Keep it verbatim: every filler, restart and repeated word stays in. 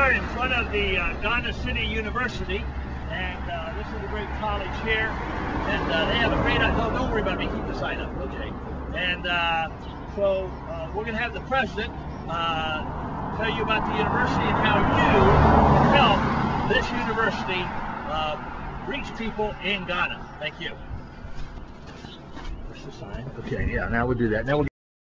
are in front of the uh, Ghana City University, and uh, this is a great college here, and uh, they have a great, no, don't worry about me, keep the sign up, okay? And uh, so uh, we're going to have the president uh, tell you about the university and how you can help this university uh, reach people in Ghana. Thank you. Where's the sign? Okay, yeah, now we'll do that. Now we'll